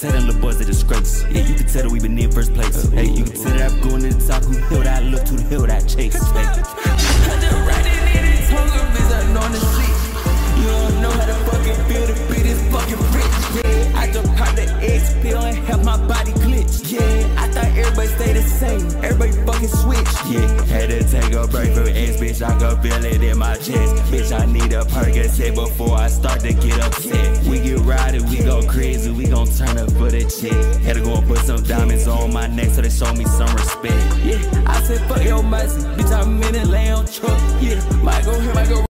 tell them little boys they disgrace. Yeah, you can tell that we been in first place. Hey, you can tell that I'm going to the top. Who the hell that I look to, the hell that I chase. Hey. I just riding in this hunger bitch, I know the shit. You don't know how to fucking feel to be this fucking rich. Yeah, I just popped the X pill and have my body glitch. Yeah, I thought everybody stay the same. Everybody fucking switch. Yeah, had to take a break from X, bitch. I can feel it in my chest. Bitch, I need a Percocet before I start to get upset. We get riding, we go crazy, we gon' turn up for that shit. Had to go and put some diamonds on my neck so they show me some respect. Yeah, I said fuck your mercy, bitch. I'm in a lamb truck. Yeah, might go here, might go.